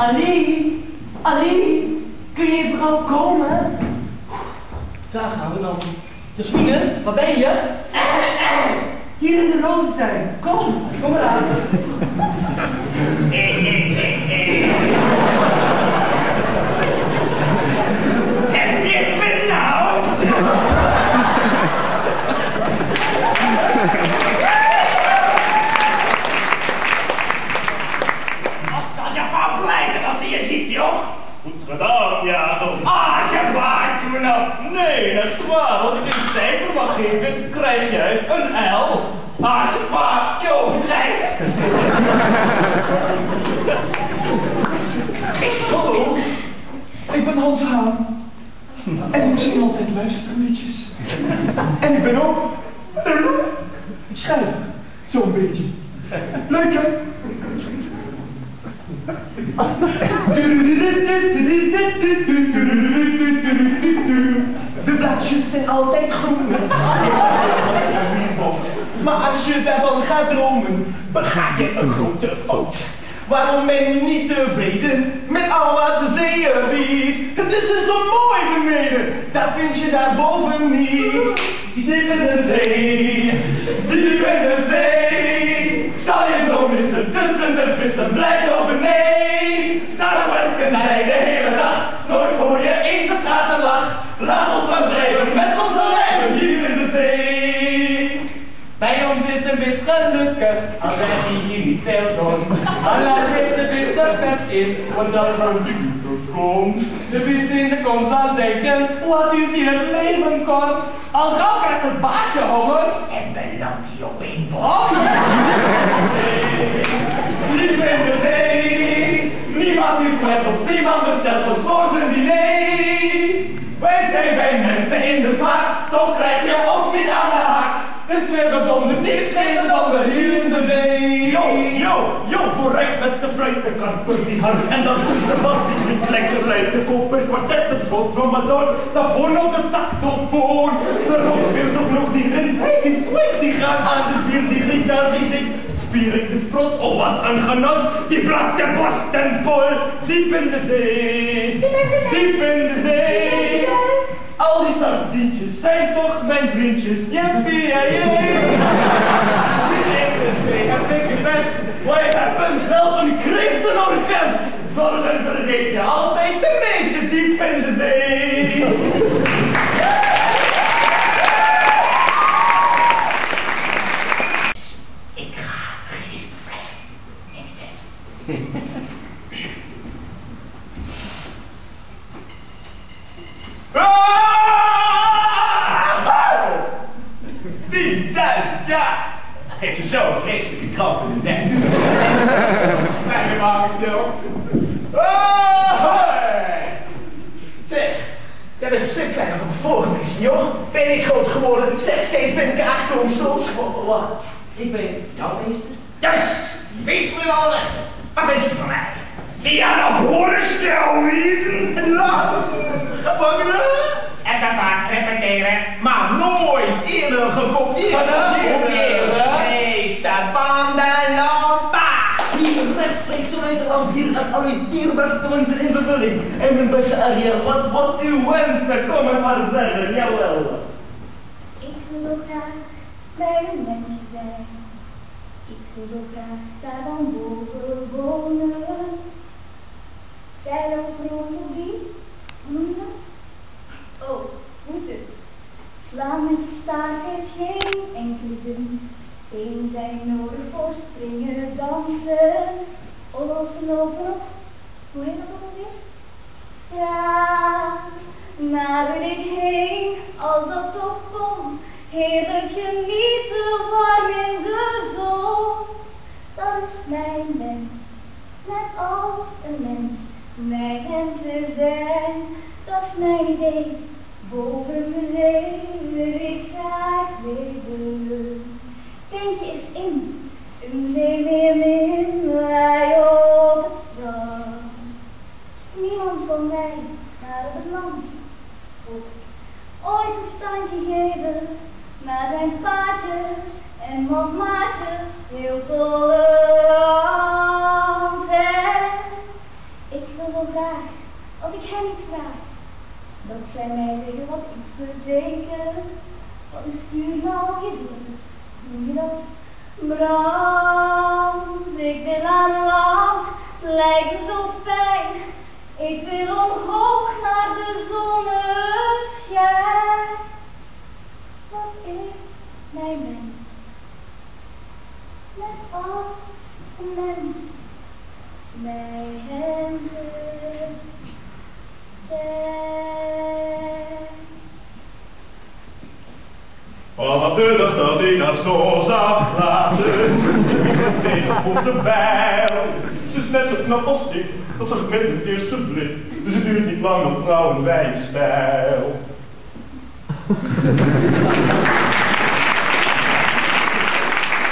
Annie, Annie, kun je even gauw komen? Daar gaan we dan. Jasmine, waar ben je? Hier in de rozentuin. Kom maar aan. Heb je me nou? Wat zal je van blijven als je ziet, joh? Goed gedaan, ja. Ah, je waait me nou. Nee, dat is waar. Als ik een cijfer mag geven, krijg jij een L. Ah, je waait, joh. Hallo, ik ben Hans Haan. En ik zing altijd luisterliedjes. En ik ben ook schuif, zo'n beetje. Leuk hè? De blaadjes zijn altijd groen. Maar als je daarvan gaat dromen, bega je een grote fout. Waarom ben je niet tevreden met al wat de zee biedt? Het is dus zo mooi beneden, dat vind je daarboven niet. Diep in de zee, diep in de zee. Zal je zo missen tussen de vissen, blijf zo beneden. Daarom werken wij de hele dag, nooit voor je eens een schaterlach. Laat ons maar drijven met onze lijven hier in de zee. Bij ons is een wit gelukkig, al zijn hier niet veel zon. Allah heeft de witte vet in, omdat er een winter komt. De winter komt zal denken, wat u in het leven kort. Al gauw krijgt het baasje honger, en belandt hij op een bord. Lief in de zee, niemand is met ons, niemand bestelt ons voor zijn diner. Wij zijn bij mensen in de smaak, toch krijg je ook niet aan de haak. Het is weer gezonder, niets minder dan we hier in de zee. Yo, vooruit met de fluitenkarper die hard. En dan komt de bas die niet lekker rijdt. De koper kwartet, het schot van maar door. Dan voor op de saxofoon. De rook speelt op nog die rin. Hey, die swing die gaat aan de spier, die gitaar die zingt. Spiering de sprot, oh wat een genot. Die plakt de borst en vol. Diep in de zee. Diep in de zee. Al die sardientjes zijn toch mijn vriendjes. Jippie, heb ik het best. Wij hebben zelf een christenorkest. Zorgen vergeet je altijd de meisje diep in de zee. Ik ga gisteren blijven. Het is zo'n vreselijke krap in de nek. Mijn maak ik stil. Zeg, jij bent een stuk kleiner dan de vorige mensen, joh. Ben ik groot geworden? Zeg, steeds ben ik achter ons zo. Ik ben jouw meester. Juist, die meester wil al weg. Wat weet je van mij? Ja, dan horenstel hier. Gevangenen. En dan vaak repeteren, maar nooit eerder gekopieerd. Nee, staat van de lampa. Hier rechtstreeks vanuit de lamp. Hier gaat al uw dierbare punten in bevulling. En mijn beste Ariel, wat uw wensen, kom het maar zeggen, jawel. Ik wil zo graag bij een mens zijn. Ik wil zo graag daar dan boven wonen. Zij lopen rond op die, hoe noem je dat? Oh, voeten. Slaan met je staart heeft geen enkele zin. Eén zijn nodig voor springen, dansen. Lossen lopen op. Hoe heet dat ook alweer? Ja, naar wil ik heen, als dat toch komt. Heerlijk genieten, warm in de zon. Dat is mijn wens, net als een mens. Mijn hen te zijn, dat is mijn idee. Boven de zee, ik ga leven. Eentje is in, een zee weer min, wij op het strand. Niemand van mij naar het land. Ooit een standje geven, naar zijn paardjes en mondmaatjes, heel tolerant. Ik teken van de stuurman gedrukt. Noem je dat? Brand, ik wil aan land, het lijkt me zo fijn. Ik wil omhoog naar de zonneschijn. Wat is mijn mens? Met al een mens, mij hemden zijn. Oh, wat durig dat ik dat zo zat laten. Ik ben tegen op de bijl. Ze is net zo knap als ik, dat zag ik met het eerste blik. Dus het duurt niet lang, dan trouwen wij in stijl.